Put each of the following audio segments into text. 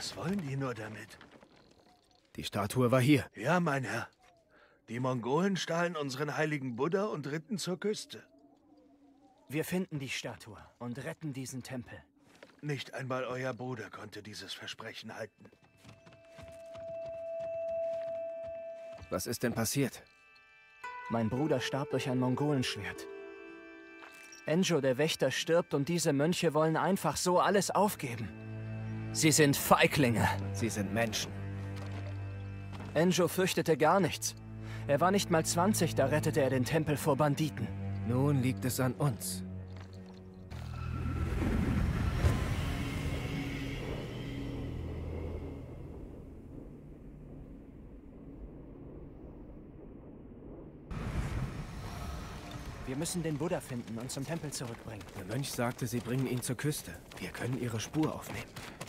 Was wollen die nur damit? Die Statue war hier. Ja, mein Herr. Die Mongolen stahlen unseren heiligen Buddha und ritten zur Küste. Wir finden die Statue und retten diesen Tempel. Nicht einmal euer Bruder konnte dieses Versprechen halten. Was ist denn passiert? Mein Bruder starb durch ein Mongolenschwert. Enjo, der Wächter, stirbt und diese Mönche wollen einfach so alles aufgeben. Sie sind Feiglinge. Sie sind Menschen. Enjo fürchtete gar nichts. Er war nicht mal 20, da rettete er den Tempel vor Banditen. Nun liegt es an uns. Wir müssen den Buddha finden und zum Tempel zurückbringen. Der Mönch sagte, sie bringen ihn zur Küste. Wir können ihre Spur aufnehmen.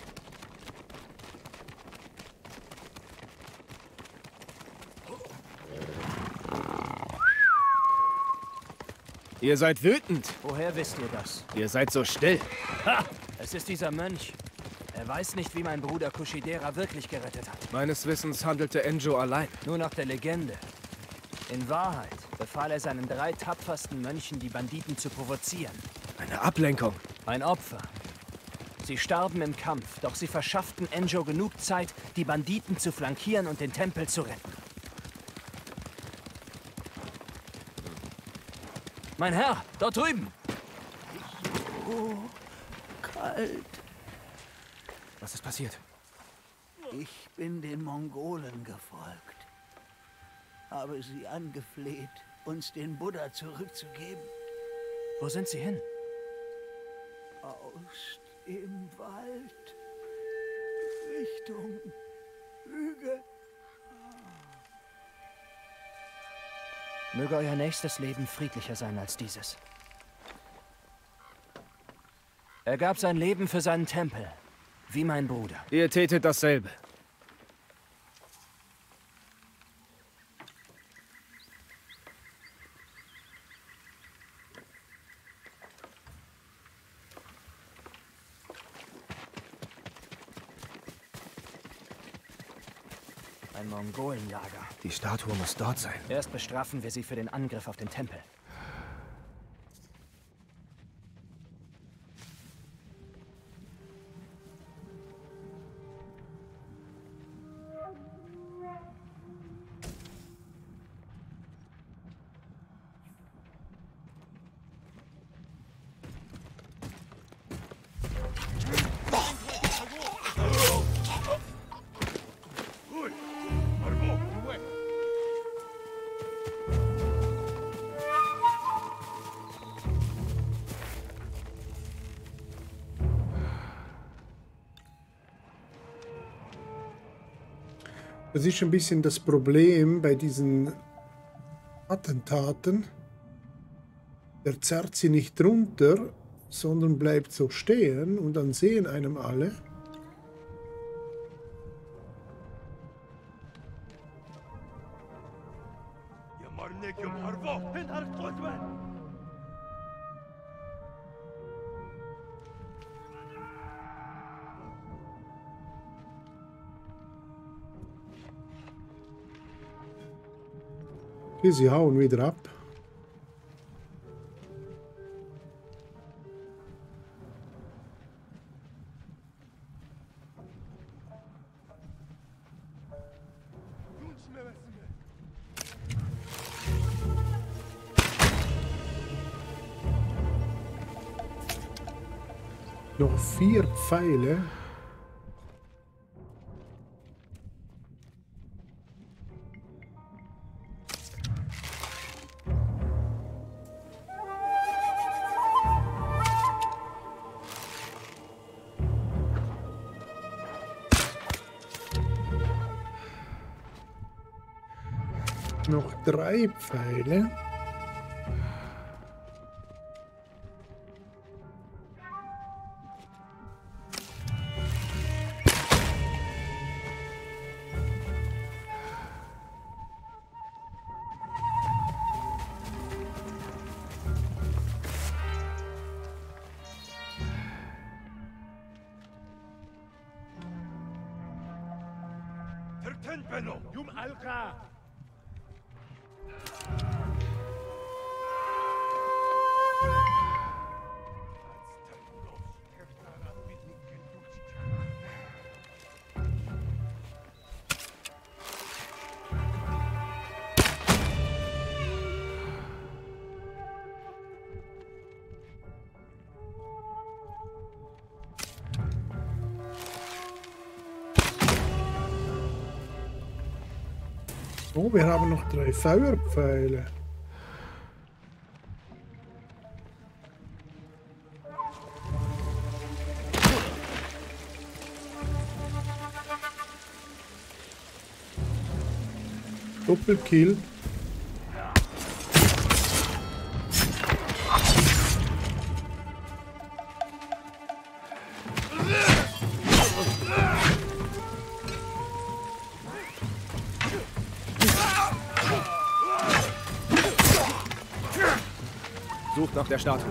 Ihr seid wütend. Woher wisst ihr das? Ihr seid so still. Ha! Es ist dieser Mönch. Er weiß nicht, wie mein Bruder Kushidera wirklich gerettet hat. Meines Wissens handelte Enjo allein. Nur nach der Legende. In Wahrheit befahl er seinen 3 tapfersten Mönchen, die Banditen zu provozieren. Eine Ablenkung. Ein Opfer. Sie starben im Kampf, doch sie verschafften Enjo genug Zeit, die Banditen zu flankieren und den Tempel zu retten. Mein Herr, dort drüben! Oh, kalt. Was ist passiert? Ich bin den Mongolen gefolgt. Habe sie angefleht, uns den Buddha zurückzugeben. Wo sind Sie hin? Aus dem Wald. Richtung Hügel. Möge euer nächstes Leben friedlicher sein als dieses. Er gab sein Leben für seinen Tempel, wie mein Bruder. Ihr tätet dasselbe. Ein Mongolenlager. Die Statue muss dort sein. Erst bestrafen wir sie für den Angriff auf den Tempel. Das ist ein bisschen das Problem bei diesen Attentaten. Der zerrt sie nicht runter, sondern bleibt so stehen und dann sehen einem alle. Okay, sie hauen wieder ab. Noch 4 Pfeile. Noch 3 Pfeile. Oh, wir haben noch 3 Feuerpfeile. Doppelkill. Sucht nach der Statue.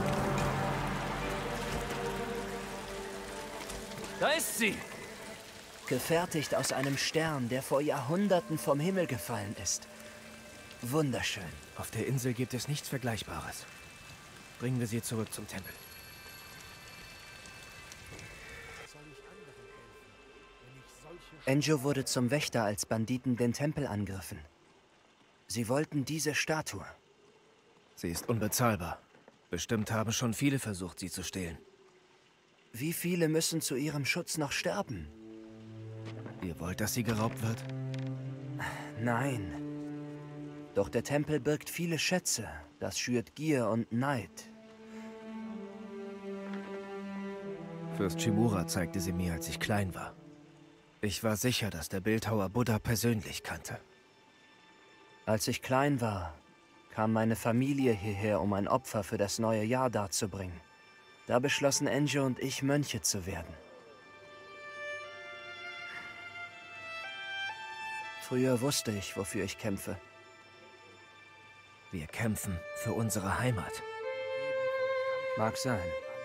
Da ist sie! Gefertigt aus einem Stern, der vor Jahrhunderten vom Himmel gefallen ist. Wunderschön. Auf der Insel gibt es nichts Vergleichbares. Bringen wir sie zurück zum Tempel. Enjo wurde zum Wächter, als Banditen den Tempel angriffen. Sie wollten diese Statue. Sie ist unbezahlbar. Bestimmt haben schon viele versucht, sie zu stehlen. Wie viele müssen zu ihrem Schutz noch sterben? Ihr wollt, dass sie geraubt wird? Nein. Doch der Tempel birgt viele Schätze. Das schürt Gier und Neid. Fürst Shimura zeigte sie mir, als ich klein war. Ich war sicher, dass der Bildhauer Buddha persönlich kannte. Als ich klein war, kam meine Familie hierher, um ein Opfer für das neue Jahr darzubringen. Da beschlossen Enjo und ich, Mönche zu werden. Früher wusste ich, wofür ich kämpfe. Wir kämpfen für unsere Heimat. Mag sein.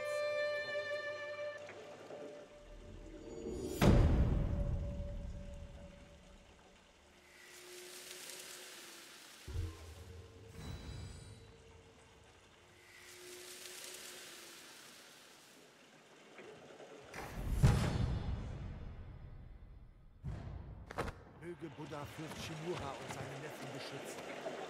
Möge Buddha Fürst Shimura und seine Neffen beschützen.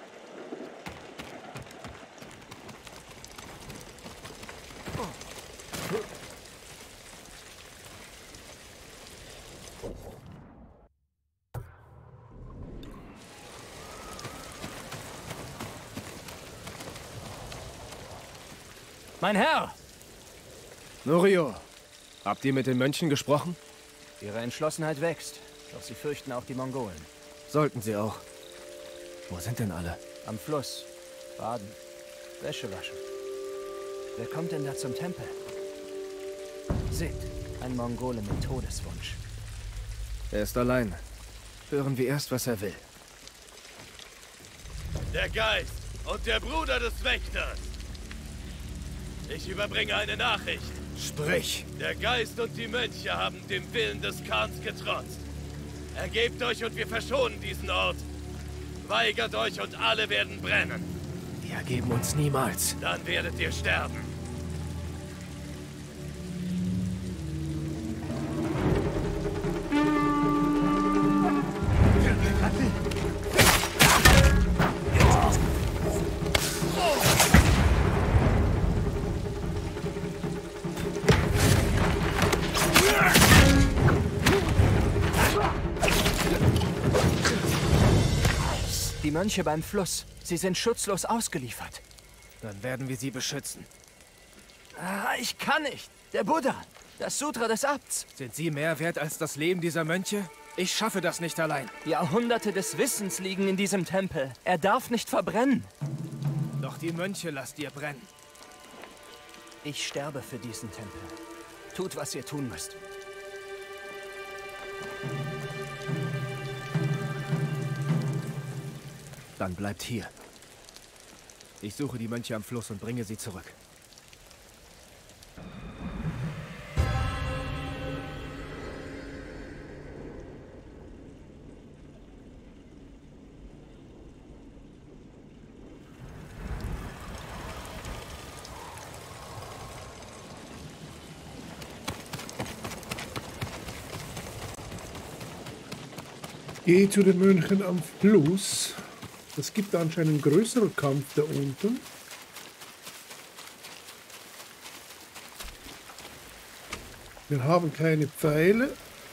Mein Herr! Norio, habt ihr mit den Mönchen gesprochen? Ihre Entschlossenheit wächst, doch sie fürchten auch die Mongolen. Sollten sie auch. Wo sind denn alle? Am Fluss. Baden. Wäsche waschen. Wer kommt denn da zum Tempel? Seht, ein Mongole mit Todeswunsch. Er ist allein. Hören wir erst, was er will. Der Geist und der Bruder des Wächters. Ich überbringe eine Nachricht. Sprich! Der Geist und die Mönche haben dem Willen des Khans getrotzt. Ergebt euch und wir verschonen diesen Ort. Weigert euch und alle werden brennen. Wir ergeben uns niemals. Dann werdet ihr sterben. Die Mönche beim Fluss. Sie sind schutzlos ausgeliefert. Dann werden wir sie beschützen. Ah, ich kann nicht. Der Buddha. Das Sutra des Abts. Sind sie mehr wert als das Leben dieser Mönche? Ich schaffe das nicht allein. Jahrhunderte des Wissens liegen in diesem Tempel. Er darf nicht verbrennen. Doch die Mönche lasst ihr brennen. Ich sterbe für diesen Tempel. Tut, was ihr tun müsst. Dann bleibt hier. Ich suche die Mönche am Fluss und bringe sie zurück. gehe zu den Mönchen am Fluss. Es gibt anscheinend einen größeren Kampf da unten. Wir haben keine Pfeile.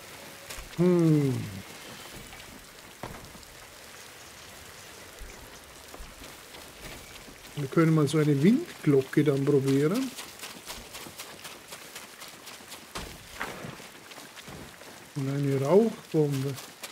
Wir können mal so eine Windglocke dann probieren. Und eine Rauchbombe.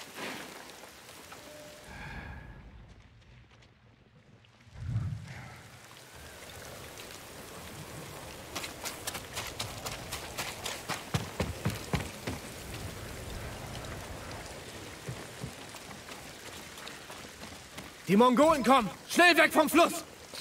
Die Mongolen kommen! Schnell weg vom Fluss!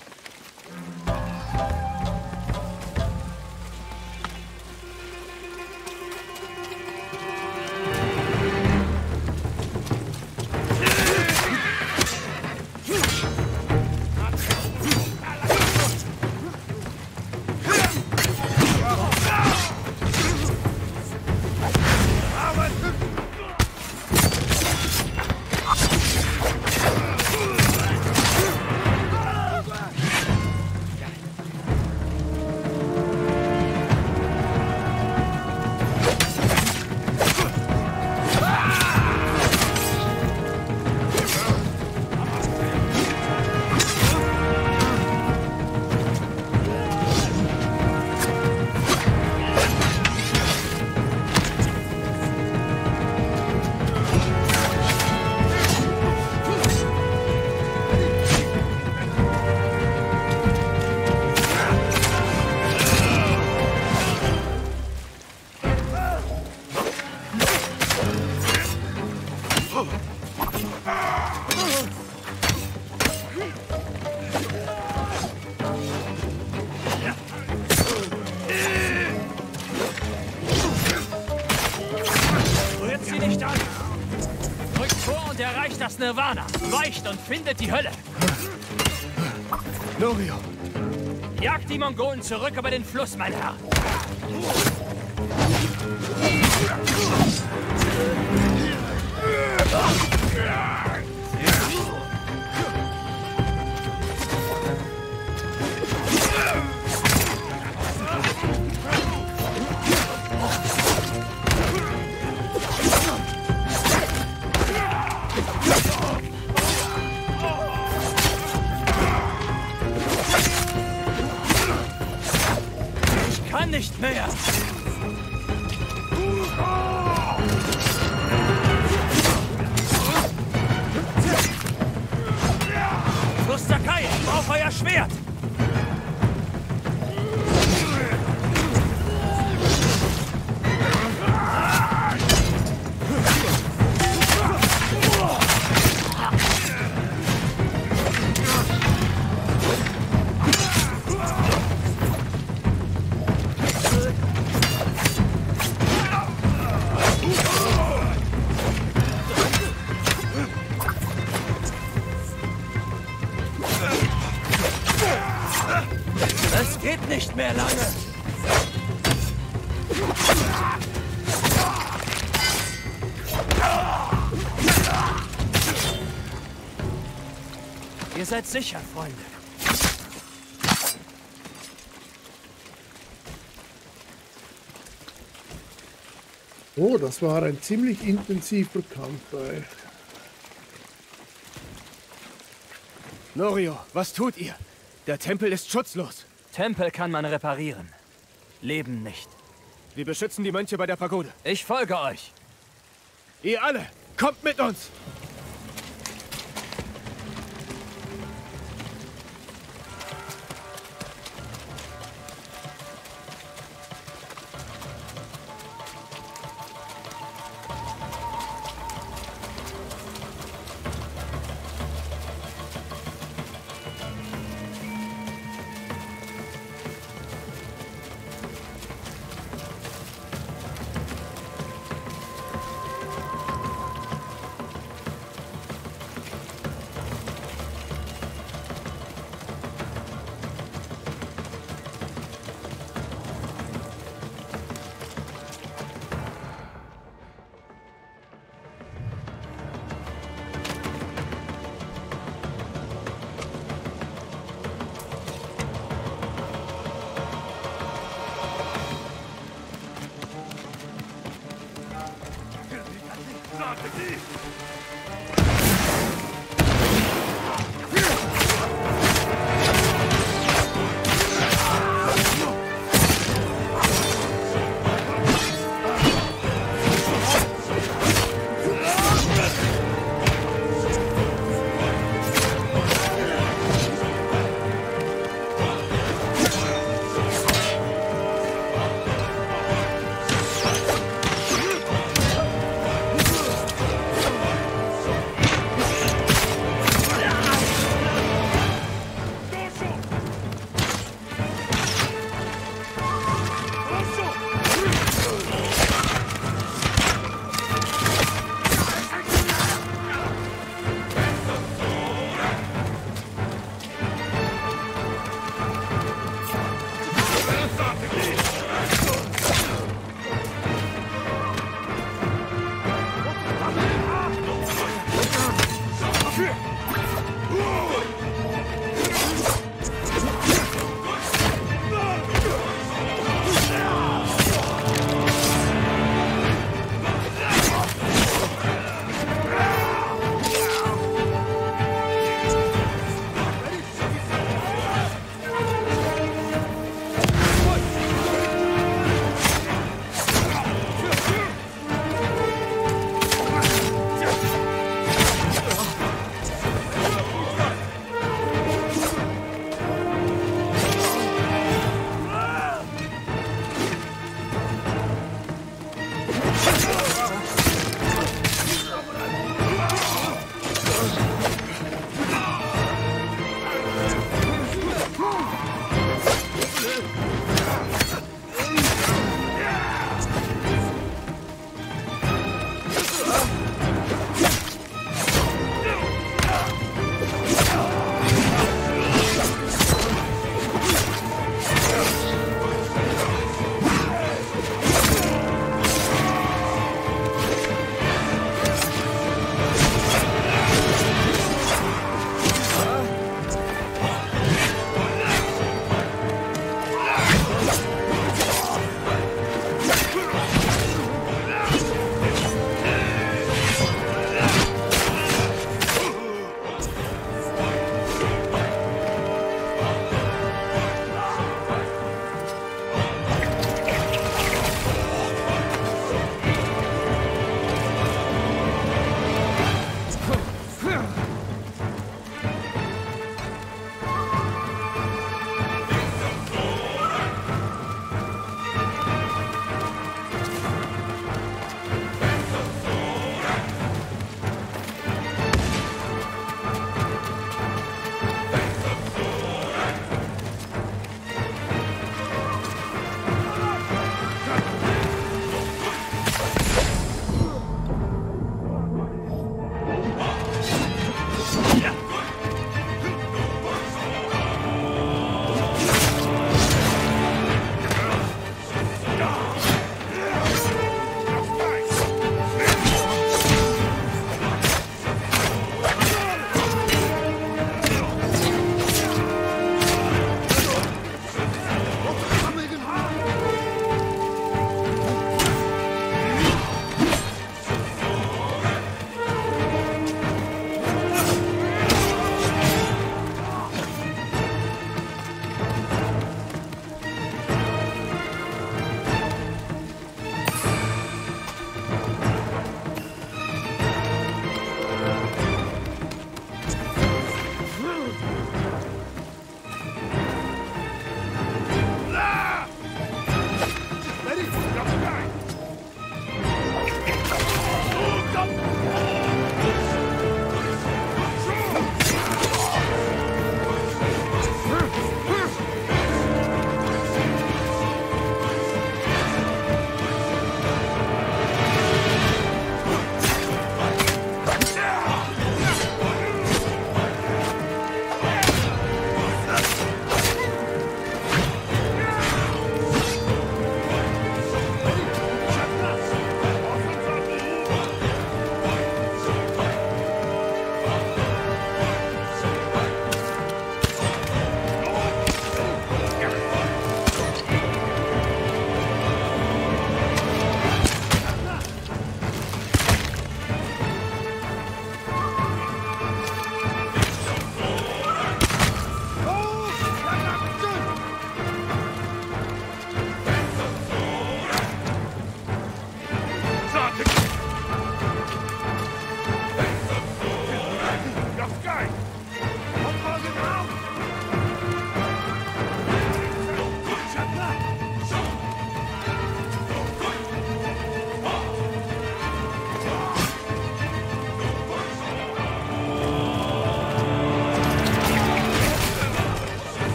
Das Nirvana. Weicht und findet die Hölle. Norio! Jagt die Mongolen zurück über den Fluss, mein Herr. Nicht mehr! Fluss Sakai, auf euer Schwert! Nicht mehr lange! Ihr seid sicher, Freunde. Oh, das war ein ziemlich intensiver Kampf. Norio, was tut ihr? Der Tempel ist schutzlos. Tempel kann man reparieren. Leben nicht. Wir beschützen die Mönche bei der Pagode. Ich folge euch. Ihr alle, kommt mit uns!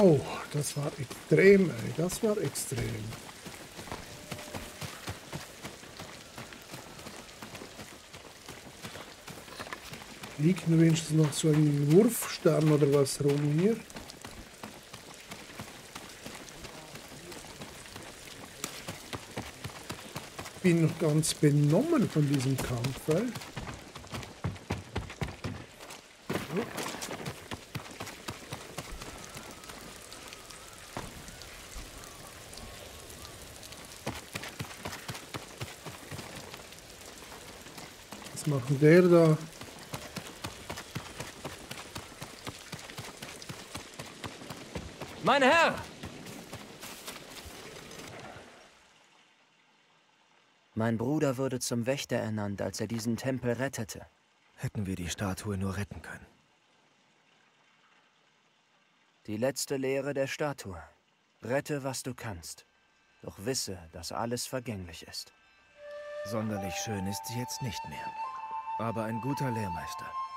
Wow, das war extrem, ey. Das war extrem. Liegt nur wenigstens noch so ein Wurfstern oder was rum hier. Bin noch ganz benommen von diesem Kampf, ey. Was macht der da? Mein Herr! Mein Bruder wurde zum Wächter ernannt, als er diesen Tempel rettete. Hätten wir die Statue nur retten können. Die letzte Lehre der Statue. Rette, was du kannst. Doch wisse, dass alles vergänglich ist. Sonderlich schön ist sie jetzt nicht mehr. Aber ein guter Lehrmeister.